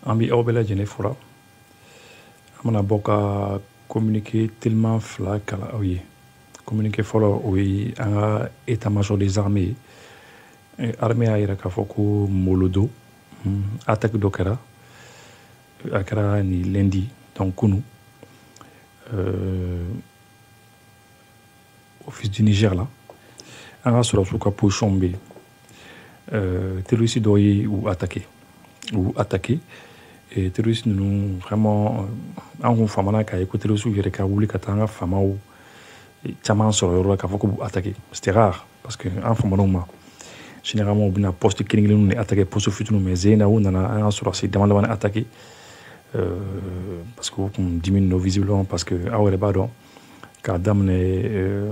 Ambi Obela Jenefora. Amana Boka communiqué tellement flac à la oye. Communiqué folo oui à état-major des armées. Armée a ira kafoko molodo. Attaque d'Okara. Akara ni lundi. Donc Kounou. Office du Niger là. On a sur la souka pour chomber. Terroristes doivent ou attaquer. Et terroristes nous vraiment en famana ka écouter le sujet ka wuli ka tanga fama ou chaman sur le ka foko attaquer. C'était rare parce que en famana généralement on bina poste killing nous attaquer poste futur mais zena ou nana en sur c'est demande attaquer parce que on diminue nos visiblement parce que awere bado ka damne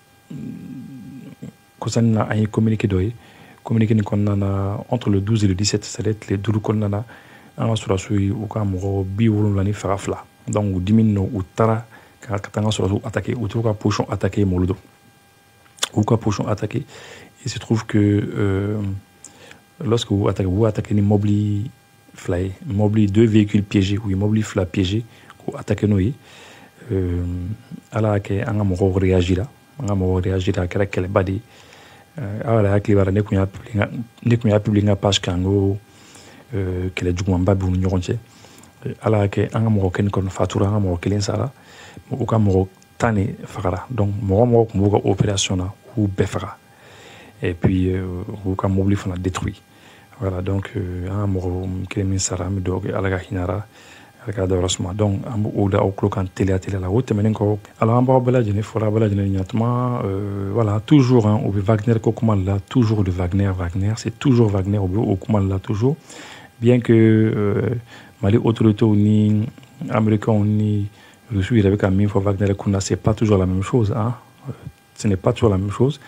concernant un communiqué doy communiqué entre le 12 et le 17 ça va être les 12 konnana an sura suyi u ka mɔgɔ bi wolonwula ni faga fila donc u dimini no u taara ka taa an ka sɔrɔsiw attaquer u t'u ka position attaquer Molodo u ka position attaquer il se trouve que lorsque vous attaquez ni mobili fila ye mobili 2 véhicules piégés ou mobili fila piégés k'u attaquer n'o ye ala y'a kɛ an ka mɔgɔw réagira a kɛra kɛlɛba de ye aw yɛrɛ hakili b'a la ne kun y'a publier n ka page kan n ko kɛlɛ jugumanba b'u ni ɲɔgɔn cɛ ala y'a kɛ an ka mɔgɔ kelen kɔni fatura an ka mɔgɔ kelen sara u ka mɔgɔ 10 de fagara donc mɔgɔ tun b'u ka opération na u bɛɛ faga et puis u ka mobili fana détruit voilà donc an ka mɔgɔ kelen min sara an bɛ dugawu kɛ ala ka hinɛra ala ka dayɔrɔ suma donc an b'o da aw tulo kan teliya la o tɛmɛnen kɔ alors an b'aw bɛɛ lajɛlen fɔra aw bɛɛ lajɛlen ɲatuma voilà toujours u bɛ Wagner ko kuma la toujours de Wagner c'est toujours Wagner u bɛ o kuma la toujours bien que Mali autorités ni américains ni Russes ils avaient quand même fait Wagner Kunda c'est pas toujours la même chose hein ce n'est pas toujours la même chose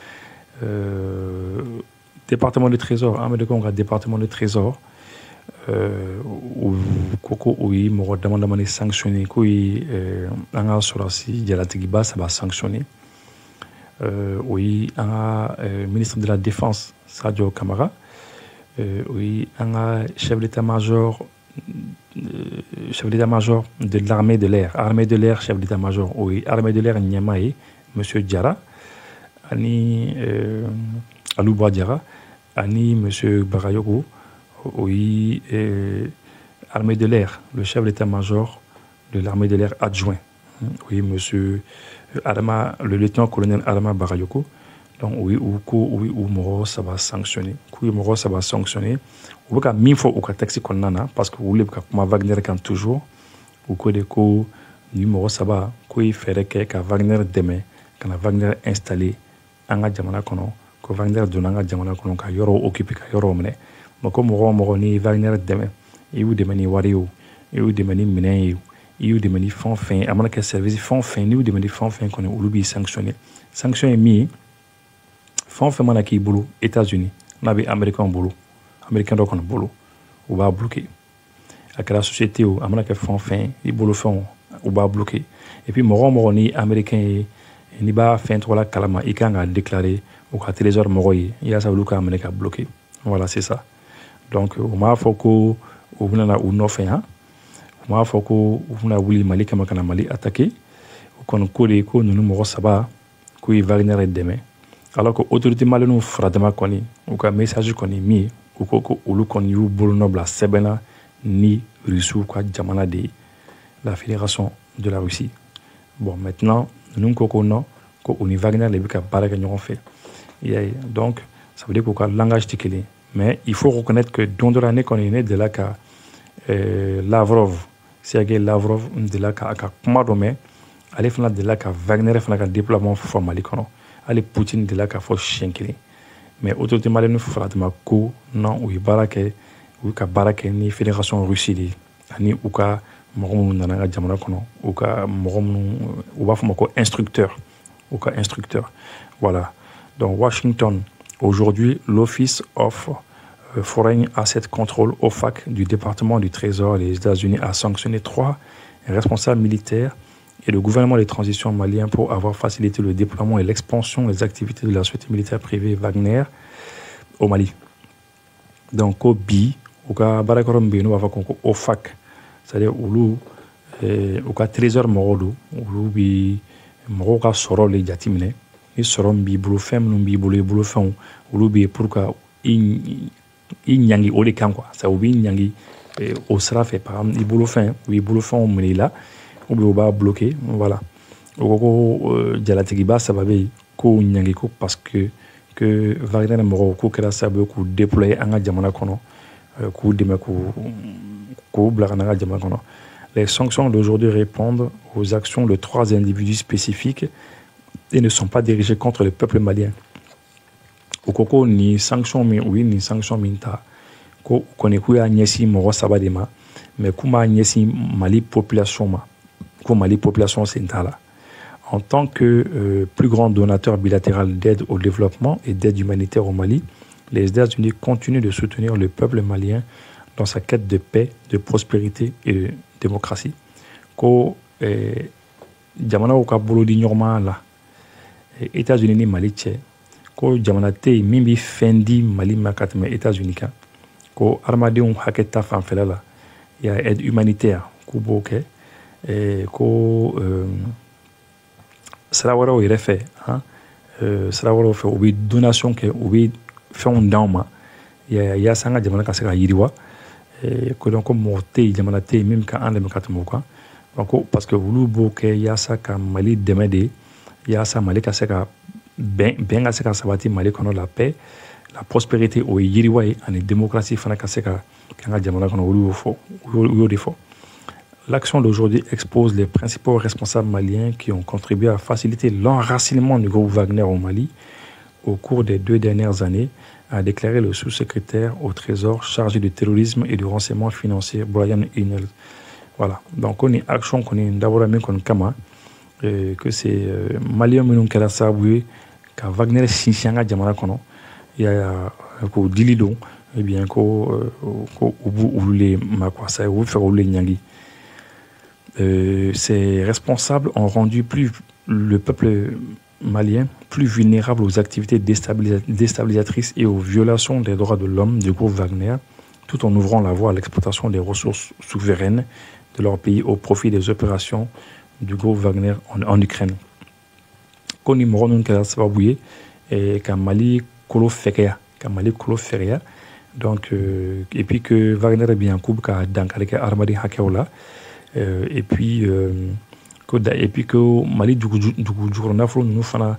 département du trésor américain on a département du trésor koko oui mɔgɔ dama ni sanctionné ko an ka sɔrɔsi jalatigiba ça va sanctionner oui an ka ministre de la défense Sadio Kamara oui un chef d'état-major de l'armée de l'air chef d'état-major oui armée de l'air Niamaye monsieur Diarra ani Alouba Diarra ani monsieur Bagayoko oui armée de l'air le chef d'état-major de l'armée de l'air adjoint oui monsieur Adama le lieutenant-colonel Adama Bagayoko donc oui ou mɔgɔ ça va sanctionner u bɛ ka min fɔ u ka texte kɔnɔna na parce que olu de bɛ ka kuma Wagner kan toujours u ko de ko ni mɔgɔ saba ko ye fɛɛrɛ kɛ ka Wagner dɛmɛ ka na Wagner installer an ka jamana kɔnɔ ko Wagner donna an ka jamana kɔnɔ ka yɔrɔw occuper ka yɔrɔw minɛ mais ko mɔgɔ o mɔgɔ ni Wagner dɛmɛ i y'u dɛmɛ ni wari ye o i y'u dɛmɛ ni minɛn ye o i y'u dɛmɛ ni fɛn o fɛn a mana kɛ service fɛn o fɛn n'i y'u dɛmɛ ni fɛn o fɛn kɔni olu b'i sanctionner sanction ye min ye fɛn o fɛn mana k'i bolo États-Unis n'a bɛ américain dɔ kɔni bolo u b'a bloquer a kɛra société o a mana kɛ fɛn o fɛn i bolo fɛnw u b'a bloquer et puis mɔgɔ o mɔgɔ ni américain ye n'i b'a fɛn tɔgɔ la kalama i kan ka déclarer u ka trésor mɔgɔ ye yaasa olu k'a minɛ ka bloquer voilà c'est ça donc u m'a fɔ ko u bɛna u nɔfɛ yan u m'a fɔ ko u bɛna wuli Mali kama ka na Mali attaquer u kɔni ko de ko ninnu mɔgɔ saba k'u ye Wagner dɛmɛ alors que autorité malienne faradama kɔni u ka message kɔni min u ko ko olu kɔni y'u bolonɔ bila sɛbɛnna ni Russiw ka jamana de la fédération de la Russie bon maintenant ninnu ko non ko u ni Wagner de bɛ ka baara kɛ ɲɔgɔn fɛ donc ça veut dire qu'u ka langage tɛ kelen mais il faut reconnaître que don dɔ la ne kɔni ne delila ka Lavrov Sergei Lavrov delila ka a ka kuma dɔ mɛn ale fana delila ka Wagner fana ka déploiement fɔ Mali kɔnɔ ale Poutine de la ka fɔ siɲɛ kelen mais autorité malienne faratama ko non u ye baara kɛ u ka baara kɛ ni fédération Russie de ani u ka mɔgɔ minnu nana ka jamana kɔnɔ u ka mɔgɔ minnu u b'a fɔ ma ko instructeur voilà donc Washington aujourd'hui l'Office of Foreign Asset Control OFAC du département du Trésor des États-Unis a sanctionné 3 responsables militaires et le gouvernement de transition malien pour avoir facilité le déploiement et l'expansion des activités de la société militaire privée Wagner au Mali. Donc, au u ka baarakɛyɔrɔ min bɛ yen n'u b'a fɔ ko OFAC c'est-à-dire olu u ka trésor mɔgɔw don olu bɛ mɔgɔw ka sɔrɔ le jateminɛ ni sɔrɔ min b'i bolo fɛn minnu b'i bolo i bolofɛnw olu bɛ yen pour que i ɲangi o de kan quoi ça u b'i ɲangi o sira fɛ par exemple i bolofɛn u b'i bolofɛnw minɛ i la ou bien u b'a bloqué voilà o ko ko jalatigiba saba bɛ yen k'o ɲangi ko parce que Wagner mɔgɔw k'u kɛra sababu ye k'u déployer an ka jamana kɔnɔ k'u dɛmɛ k'u bila ka na an ka jamana kɔnɔ. Les sanctions d'aujourd'hui répondent aux actions de 3 individus spécifiques et ne sont pas dirigées contre le peuple malien. O ko ko ni sanction min u ye nin sanction min ta ko kɔni k'u y'a ɲɛsin mɔgɔ saba de ma mais k'u m'a ɲɛsin Mali population ma ko Mali population sen t'a la. En tant que plus grand donateur bilatéral d'aide au développement et d'aide humanitaire au Mali, les États-Unis continuent de soutenir le peuple malien dans sa quête de paix, de prospérité et de démocratie. Ko jamana ka bolo di ɲɔgɔnma la États-Unis ni Mali cɛ ko jamana tɛ yen min bɛ fɛn di Mali ma ka tɛmɛ États-Unis kan ko adamadenw hakɛ ta fanfɛla la il y a aide humanitaire k'u b'o kɛ ko sira wɛrɛw yɛrɛ fɛ sira wɛrɛw fɛ u bɛ donation kɛ u bɛ fɛnw d'anw ma yaasa an ka jamana ka se ka yiriwa ko donc ko mɔgɔ tɛ yen jamana tɛ yen min bɛ ka an dɛmɛ ka tɛmɛ o kan donc parce que olu b'o kɛ yaasa ka Mali dɛmɛ de yaasa Mali ka se ka bɛn ka se ka sabati Mali kɔnɔ la paix la prospérité o ye yiriwa ye ani démocratie fana ka se ka k'an ka jamana kɔnɔ olu y'o de fɔ. L'action d'aujourd'hui expose les principaux responsables maliens qui ont contribué à faciliter l'enracinement du groupe Wagner au Mali au cours des 2 dernières années, a déclaré le sous-secrétaire au Trésor chargé du terrorisme et du renseignement financier, Brian Inel. Voilà. Donc, on est action qu'on est d'abord mis comme Kama, que c'est Malien Mounoun Kalasaboui, que Wagner Shinshanga Djamana Kono, il y a ko Dilido, et bien ko Oulé Makwasa, ou faire Oulé Nyangui. Ces responsables ont rendu le peuple malien plus vulnérable aux activités déstabilisatrices et aux violations des droits de l'homme du groupe Wagner, tout en ouvrant la voie à l'exploitation des ressources souveraines de leur pays au profit des opérations du groupe Wagner en Ukraine. Koni Moronun Kalasabouye et Kamali Kolo Feria. Donc, et puis que Wagner est bien coupe avec Armadi Hakeola. Et puis que Mali du nafolo nous fana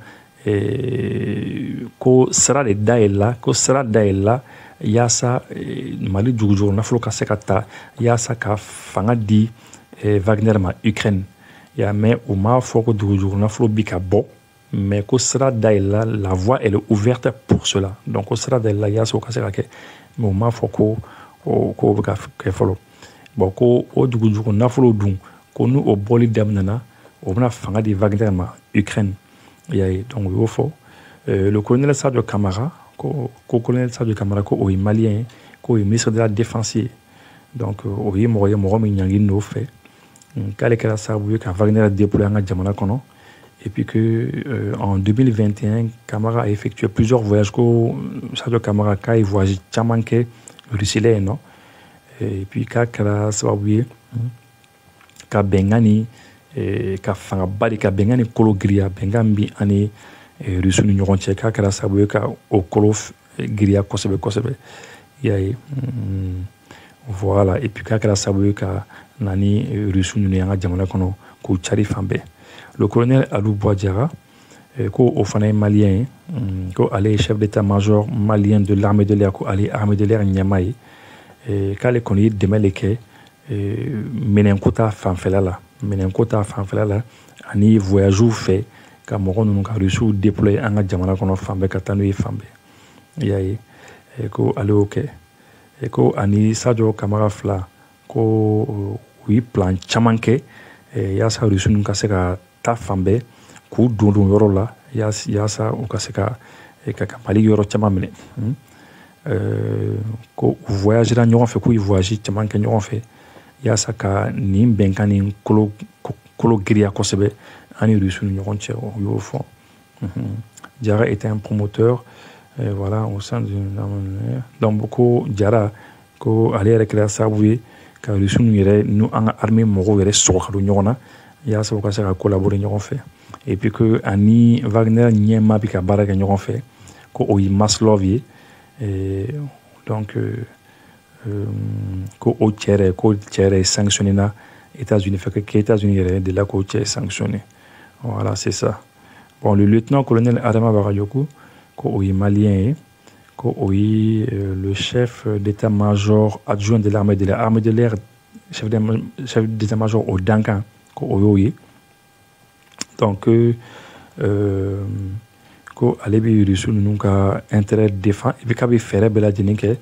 ko sera de daela ko sera daela yasa Mali du nafolo ka sekata yasa ka fanga di Wagner ma Ukraine ya mais au ma foko du nafolo bika bo mais ko sera daela la voie elle est ouverte pour cela donc ko sera daela yasa ka sekake mais au ma foko ko ka follow bon ko o dugu nafolo dun ko nu o boli damnana o bena fanga di Wagner ma Ukraine yayi donc yo fo le colonel Sadio Camara ko colonel Sadio Camara ko o est malien ko est ministre de la défense donc o yi mo mi nyangi no fait kale kala sabu ka Wagner déployé en jamana kono et puis que en 2021 Camara a effectué plusieurs voyages ko Sadio Camara ka y voyage chamanke Russie non. Et puis kala sababu ka bengani ka fanga bari ka bengani kolo giriya bengambi ani Russie ni ɲɔgɔn cɛ kala sababu ka o kolo giriya kosɛbɛ yayi voilà et puis kala sababu ka nani Russie ni an ka jamana kɔnɔ k'u cari fan bɛɛ. Le colonel Alou Bouadiara ko o fana ye malien ko ale ye chef d'état-major malien de l'armée de l'air ko ale armée de l'air ɲɛma ye k'ale kɔni ye dɛmɛ le kɛ minɛnko ta fanfɛla la ani voyagew fɛ ka mɔgɔ ninnu ka Rusiw déployer an ka jamana kɔnɔ fan bɛɛ ka taa n'u ye fan bɛɛ i y'a ye ko ale y'o kɛ ko ani Sadio Camara fila ko u ye plan caman kɛ yaasa Rusiw ninnu ka se ka taa fan bɛɛ k'u don yɔrɔ la yaasa u ka se ka Mali yɔrɔ caman minɛ ko u voyagera ɲɔgɔn fɛ k'u ye voyage caman kɛ ɲɔgɔn fɛ yaasa ka nin bɛnkan nin kolo giriya kosɛbɛ ani Rusiw ni ɲɔgɔn cɛ o y'o fɔ. Diarra était un promoteur voilà au sein de donc ko Diarra ko ale yɛrɛ kɛra sababu ye ka rusu nu yɛrɛ nu an ka armée mɔgɔw yɛrɛ sɔgɔ ka don ɲɔgɔn na yaasa u ka se ka collaborer ɲɔgɔn fɛ et puis que ani Wagner ɲɛma bi ka baara kɛ ɲɔgɔn fɛ ko o ye Maslov ye donc ko o cɛ yɛrɛ sanctionné na États-Unis fait que États-Unis yɛrɛ de la ko cɛ sanctionné voilà c'est ça bon le lieutenant-colonel Adama Bakayoko ko o ye malien ye ko o ye le chef d'état-major adjoint de l'armée de l'air armée de l'air chef d'état-major au Dankan ko o y'o ye donc ko ale bɛ russe ninnu ka intérêt défend et puis k'a bɛ fɛɛrɛ bɛɛ lajɛlen kɛ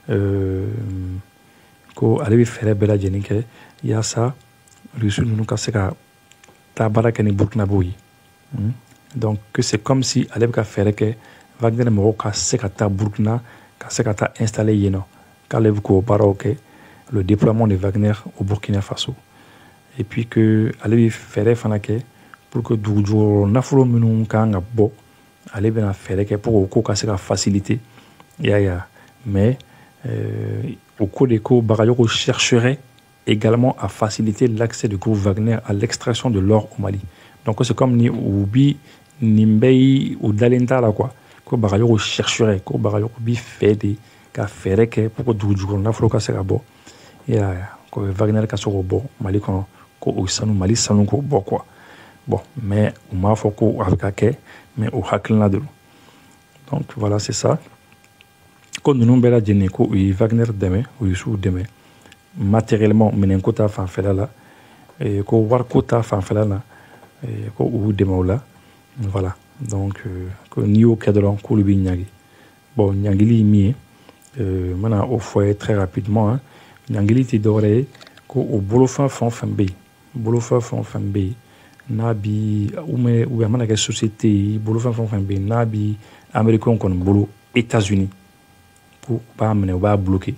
ko ale bɛ fɛɛrɛ bɛɛ lajɛlen kɛ yaasa russe ninnu ka se ka taa baara kɛ ni burkinabɛw ye donc c'est comme si ale bɛ ka fɛɛrɛ kɛ Wagner mɔgɔw ka se ka taa Burkina ka se ka taa installer yen nɔ k'ale bɛ k'o baaraw kɛ le déploiement de Wagner au Burkina Faso et puis que ale bɛ fɛɛrɛ fana kɛ pour que dugujukɔrɔ nafolo minnu kan ka bɔ ale bɛna fɛɛrɛ kɛ pour que o ko ka se ka faciliter mais au cours des cours Bakayoko chercherait également à faciliter l'accès du groupe Wagner à l'extraction de l'or au Mali donc c'est comme ni ubi nimbei ou dalenta là quoi ko Bakayoko chercherait ko Bakayoko bi fait de ka fɛɛrɛ kɛ pour que dugujukɔrɔ nafolo ka se ka bɔ ko Wagner ka se k'o bɔ Mali kɔnɔ ko o sanu Mali sanu k'o bɔ quoi bon mais on m'a fait ko a bɛ ka kɛ mais o hakilina de donc voilà c'est ça ko ninnu bɛɛ lajɛlen ko u ye Wagner dɛmɛ u ye suw dɛmɛ matériellement minɛnko ta fanfɛla la ko wariko ta fanfɛla la ko u dɛmɛ o la voilà donc ko n'i y'o kɛ dɔrɔn k'olu bɛ ɲagi bon ɲagili ye min ye n bɛna o fɔ ye très rapidement ɲagili tɛ dɔwɛrɛ ye ko o bolofɛn fɛn o fɛn bɛ yen bolofɛn fɛn o fɛn bɛ yen n'a bi ou bien a mana kɛ société ye bolofɛn fɛn o fɛn bɛ yen n'a bi américain kɔni bolo États-Unis ko u b'a minɛ u b'a bloqué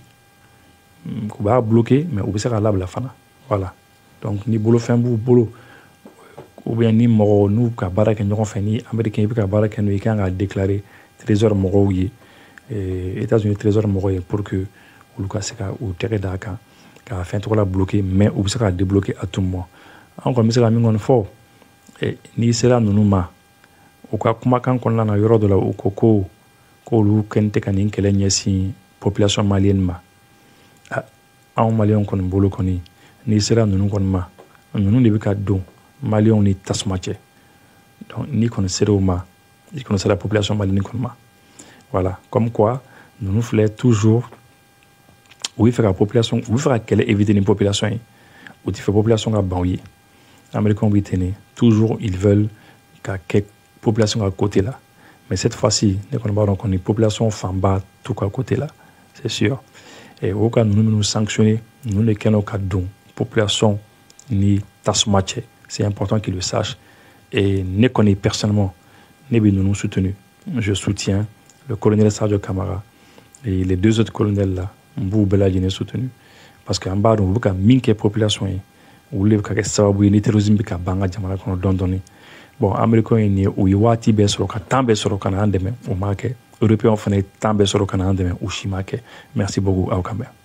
mais u bɛ se k'a labila fana voilà donc ni bolofɛn b'u bolo ou bien ni mɔgɔ n'u ka baara kɛ ɲɔgɔn fɛ ni américain i bɛ ka baara kɛ n'o ye i kan ka déclarer trésor mɔgɔw ye États-Unis trésor mɔgɔw ye pour que olu ka se ka u tɛgɛ d'a kan k'a fɛn tɔgɔ la bloqué mais u bɛ se k'a débloquer à tout moment an kɔni bɛ se ka min kɔni fɔ n'i sera ninnu ma u ka kumakan kɔnɔna na yɔrɔ dɔ la u ko k'olu kɛlen tɛ ka nin kɛlɛ ɲɛsin population malienne ma anw maliyɛnw kɔni bolo kɔni n'i sera ninnu kɔni ma ninnu de bɛ ka don maliyɛnw ni tasuma cɛ donc n'i kɔni sera o ma i kɔni sera population malienne kɔni ma voilà comme quoi ninnu filɛ toujours u bɛ fɛ ka population u bɛ fɛ ka kɛlɛ éviter ni population ye u tɛ fɛ population ka ban u ye américains bɛ ten toujours ils veulent ka kɛ population ka côté la mais cette fois-ci ne kɔni b'a dɔn kɔni population fanba t'u ka côté la c'est sûr et o ka ninnu minnu sanctionner ninnu de kɛnɛ ka don population ni tasuma cɛ c'est important qu'ils le sachent et ne kɔni personnellement ne bɛ ninnu soutenu je soutiens le colonel Sadio Camara et les deux autres colonels là n b'u bɛɛ lajɛlen soutenu parce que an b'a dɔn u bɛ ka min kɛ population ye olu de bɛ ka kɛ sababu ye ni terrorisme bɛ ka ban an ka jamana kɔnɔ dɔɔni bon américains ye nin ye u ye waati bɛɛ sɔrɔ ka temps bɛɛ sɔrɔ ka na an dɛmɛ u m'a kɛ européens fana ye temps bɛɛ sɔrɔ ka na an dɛmɛ u si m'a kɛ merci beaucoup aw ka mɛn